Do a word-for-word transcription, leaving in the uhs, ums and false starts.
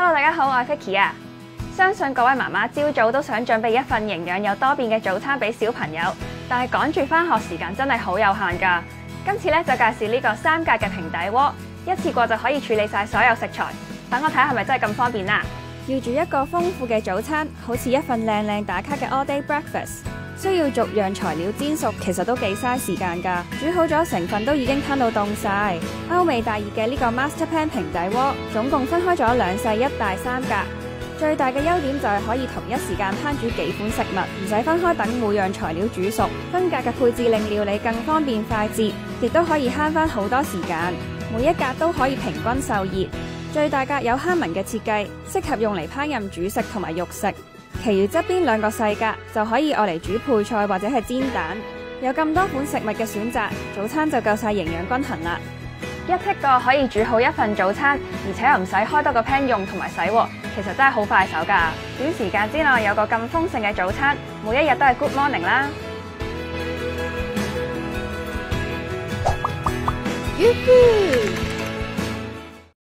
Hello， 大家好，我係 Vicky 啊。相信各位媽媽朝早都想準備一份營養有多變嘅早餐俾小朋友，但係趕住返學時間真係好有限㗎。今次咧就介紹呢個三格嘅平底鍋，一次過就可以處理晒所有食材。等我睇下係咪真係咁方便啦。要煮一個豐富嘅早餐，好似一份靚靚打卡嘅 all day breakfast， 需要逐樣材料煎熟，其實都幾嘥時間㗎。煮好咗成份都已經攤到凍晒。歐美大熱嘅呢個 Master Pan 平底鍋，總共分開咗兩細一大三格。最大嘅優點就係可以同一時間烹煮幾款食物，唔使分開等每樣材料煮熟。分格嘅配置令料理更方便快捷，亦都可以慳返好多時間。每一格都可以平均受熱。最大格有坑紋嘅設計，適合用嚟烹飪主食同埋肉食。其餘側邊兩個細格就可以愛嚟煮配菜或者係煎蛋。有咁多款食物嘅選擇，早餐就夠晒營養均衡啦。一剔過可以煮好一份早餐，而且又唔使開多個 pan 用同埋洗鑊，其實真係好快手㗎。短時間之內有個咁豐盛嘅早餐，每一日都係 Good Morning 啦。 Yoo-hoo!